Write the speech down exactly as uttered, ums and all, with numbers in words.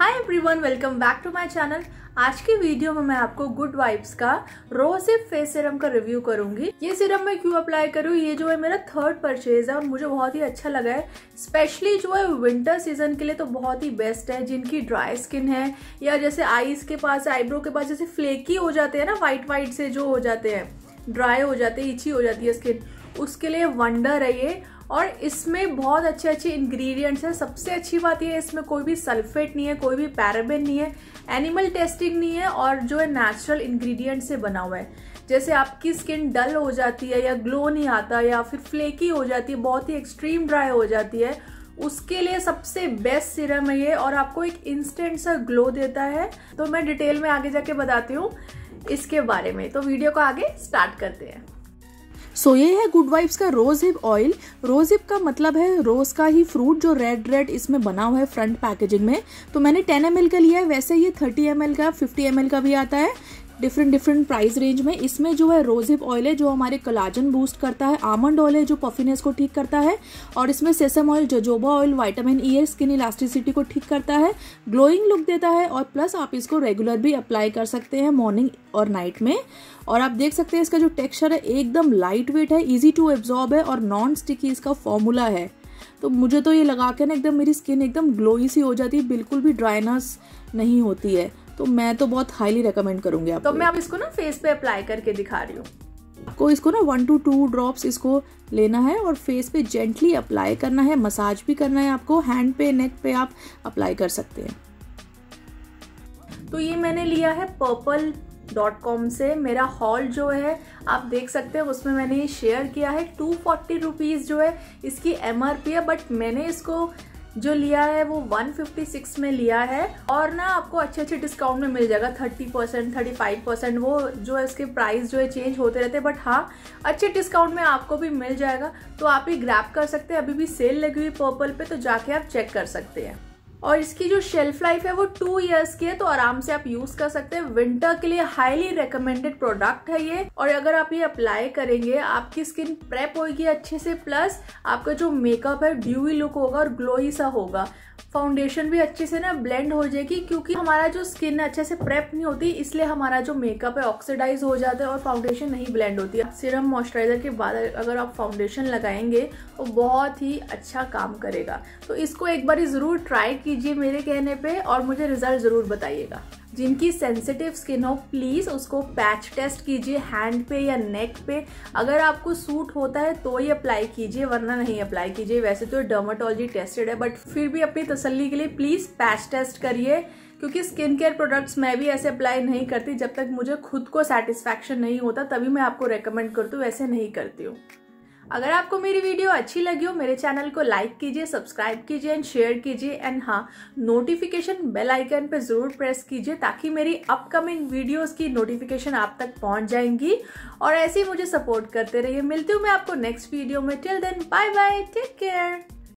Hi everyone, welcome back to my channel. आज की video में मैं आपको गुड वाइब्स का रोजिप फेस सीरम का रिव्यू करूंगी। ये सीरम मैं क्यों अप्लाई करूँ, ये जो है मेरा थर्ड परचेज है और मुझे बहुत ही अच्छा लगा है। स्पेशली जो है विंटर सीजन के लिए तो बहुत ही बेस्ट है। जिनकी ड्राई स्किन है या जैसे आईज के पास, आईब्रो के पास जैसे फ्लेकी हो जाते हैं ना, व्हाइट व्हाइट से जो हो जाते हैं, ड्राई हो जाते हैं, इची हो जाती है स्किन, उसके लिए वंडर है ये। और इसमें बहुत अच्छे अच्छे इंग्रेडिएंट्स हैं। सबसे अच्छी बात यह है इसमें कोई भी सल्फेट नहीं है, कोई भी पैराबेन नहीं है, एनिमल टेस्टिंग नहीं है और जो है नेचुरल इंग्रेडिएंट से बना हुआ है। जैसे आपकी स्किन डल हो जाती है या ग्लो नहीं आता या फिर फ्लेकी हो जाती है, बहुत ही एक्सट्रीम ड्राई हो जाती है, उसके लिए सबसे बेस्ट सीरम है ये और आपको एक इंस्टेंट सा ग्लो देता है। तो मैं डिटेल में आगे जाके बताती हूँ इसके बारे में। तो वीडियो को आगे स्टार्ट करते हैं। सो so, ये है गुड वाइब्स का rosehip oil. Rosehip का मतलब है रोज का ही फ्रूट जो रेड रेड इसमें बना हुआ है फ्रंट पैकेजिंग में। तो मैंने टेन एम एल का लिया है, वैसे ये थर्टी एम एल का, फिफ्टी एम एल का भी आता है डिफरेंट डिफरेंट प्राइस रेंज में। इसमें जो है रोज हिप ऑयल है जो हमारे कोलाजन बूस्ट करता है, आमंड ऑयल है जो पफिनेस को ठीक करता है, और इसमें sesame oil, jojoba oil, vitamin E है, स्किन इलास्टिसिटी को ठीक करता है, ग्लोइंग लुक देता है, और प्लस आप इसको रेगुलर भी अप्लाई कर सकते हैं मॉर्निंग और नाइट में। और आप देख सकते हैं इसका जो टेक्सचर है एकदम लाइट वेट है, इजी टू एब्जॉर्ब है और नॉन स्टिकी इसका फॉर्मूला है। तो मुझे तो ये लगा के ना एकदम मेरी स्किन एकदम ग्लोई सी हो जाती है, बिल्कुल भी ड्राइनेस नहीं होती है। तो मैं तो बहुत हाईली रेकमेंड करूंगी आपको। तो मैं अब इसको ना फेस पे अप्लाई करके दिखा रही हूँ आपको। इसको ना वन टू टू ड्रॉप्स इसको लेना है और फेस पे जेंटली अप्लाई करना है, मसाज भी करना है आपको। हैंड पे, नेक पे आप अप्लाई कर सकते हैं। तो ये मैंने लिया है पर्पल डॉट कॉम से। मेरा हॉल जो है आप देख सकते हैं, उसमें मैंने ये शेयर किया है। टू फोर्टी रुपीज जो है इसकी एमआरपी है, बट मैंने इसको जो लिया है वो वन फिफ्टी सिक्स में लिया है। और ना आपको अच्छे अच्छे डिस्काउंट में मिल जाएगा, thirty percent, thirty five percent, वो जो है इसके प्राइस जो है चेंज होते रहते हैं, बट हाँ अच्छे डिस्काउंट में आपको भी मिल जाएगा। तो आप ये ग्रैब कर सकते हैं। अभी भी सेल लगी हुई पर्पल पे, तो जाके आप चेक कर सकते हैं। और इसकी जो शेल्फ लाइफ है वो टू इयर्स की है, तो आराम से आप यूज कर सकते हैं। विंटर के लिए हाईली रिकमेंडेड प्रोडक्ट है ये। और अगर आप ये अप्लाई करेंगे आपकी स्किन प्रेप होगी अच्छे से, प्लस आपका जो मेकअप है ड्यूई लुक होगा और ग्लोई सा होगा। फाउंडेशन भी अच्छे से ना ब्लेंड हो जाएगी, क्योंकि हमारा जो स्किन अच्छे से प्रेप नहीं होती, इसलिए हमारा जो मेकअप है ऑक्सीडाइज हो जाता है और फाउंडेशन नहीं ब्लेंड होती है। सीरम मॉइस्चराइजर के बाद अगर आप फाउंडेशन लगाएंगे तो बहुत ही अच्छा काम करेगा। तो इसको एक बार जरूर ट्राई कीजिए मेरे कहने पे और मुझे रिजल्ट जरूर बताइएगा। जिनकी सेंसिटिव स्किन हो प्लीज उसको पैच टेस्ट कीजिए हैंड पे या नेक पे। अगर आपको सूट होता है तो ही अप्लाई कीजिए, वरना नहीं अप्लाई कीजिए। वैसे तो डर्माटोलॉजी टेस्टेड है, बट फिर भी अपनी तसल्ली के लिए प्लीज पैच टेस्ट करिए, क्योंकि स्किन केयर प्रोडक्ट्स मैं भी ऐसे अप्लाई नहीं करती जब तक मुझे खुद को सेटिस्फैक्शन नहीं होता, तभी मैं आपको रेकमेंड करती हूँ, वैसे नहीं करती हूँ। अगर आपको मेरी वीडियो अच्छी लगी हो, मेरे चैनल को लाइक कीजिए, सब्सक्राइब कीजिए एंड शेयर कीजिए। एंड हाँ, नोटिफिकेशन बेल आइकन पे जरूर प्रेस कीजिए ताकि मेरी अपकमिंग वीडियोस की नोटिफिकेशन आप तक पहुंच जाएंगी। और ऐसे ही मुझे सपोर्ट करते रहिए। मिलती हूँ मैं आपको नेक्स्ट वीडियो में। Till then bye bye, take care.